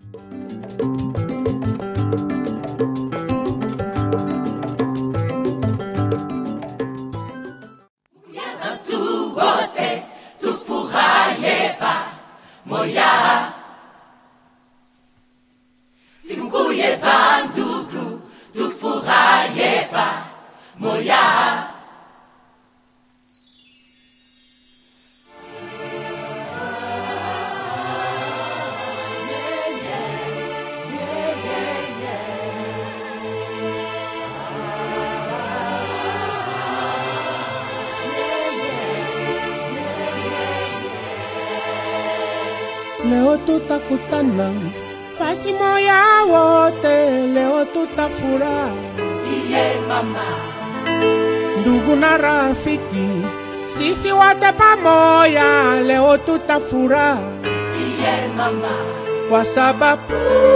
Leo tutakutana fasi moya wote, leo tutafurahi. Iye mama, ndugu na rafiki, sisi wote pamoja, leo tutafurahi. Iye mama, kwa sababu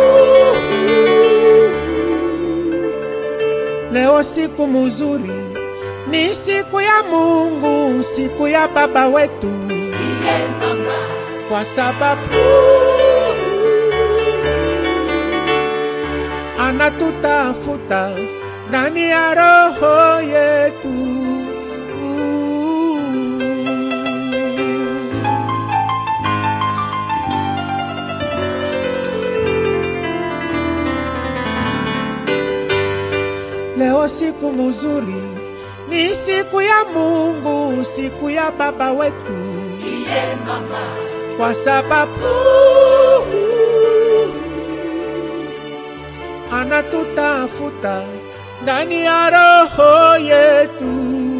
leo siku mzuri, ni siku ya Mungu, siku ya baba wetu. iye mama, kwa sababu anatutafuta ndani ya roho yetu. Leo siku mzuri, ni siku ya Mungu, siku ya baba wetu. iye mama, kwa sababu anatutafuta ndani ya roho yetu.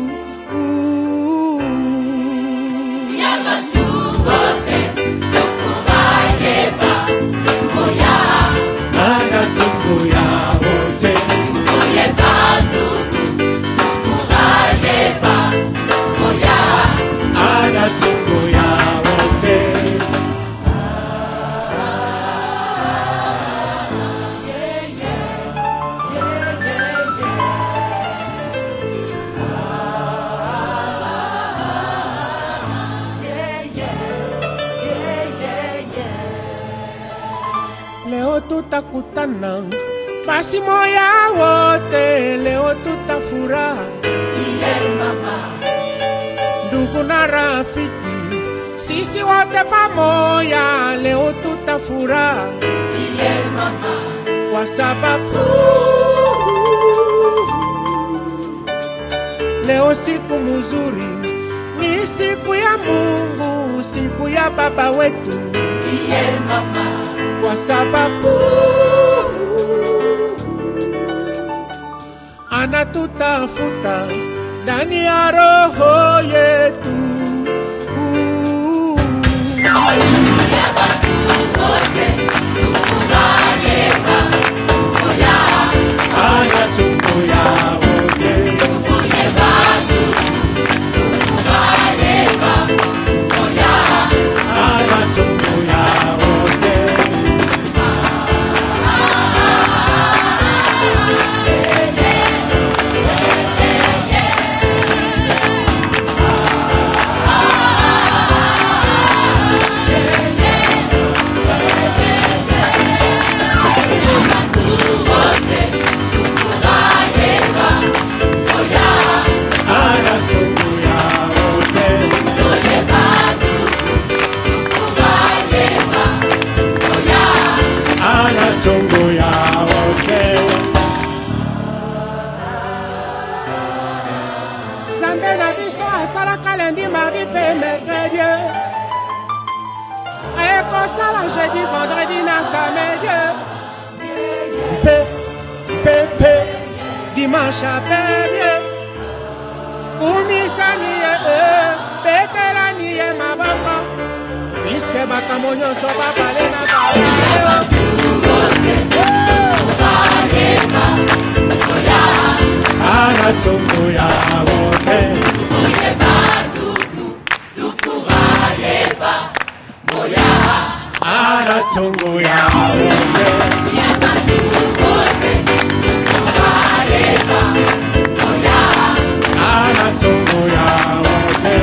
Leo tutakutana fasi moya wote, leo tutafurahi. iye mama, ndugu na rafiki, sisi wote pamoja, leo tutafurahi. iye mama, kwa sababu leo siku mzuri, ni siku ya Mungu, siku ya baba wetu. iye mama, kwa sababu anatutafuta ndani ya roho yetu. Samedi na biso asalaka lundi, mardi pe mercredi, ekosala jeudi, vendredi na samedi, pe dimanche apres kumisani ye betelani ye maboko, puisque makambo nyonso babale na baleo. Anatongo ya wote, anatongo ya wote, anatongo ya wote,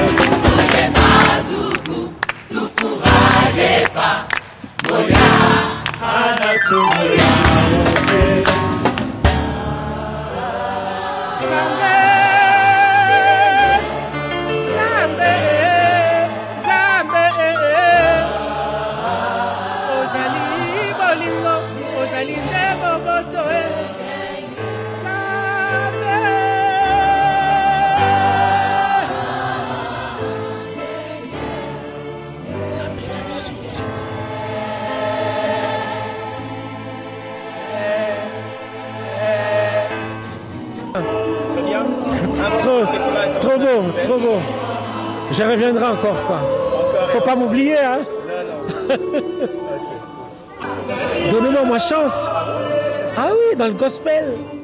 anatongo ya wote. masumu yawo te. Zambe, Zambe, Zambe, ozali bolingo, ozali nde boboto Zambe. Zambe la vie suivie du corps. Trop beau, trop beau. Je reviendrai encore, quoi. Faut pas m'oublier, hein. Donnez-moi ma chance. Ah oui, dans le gospel.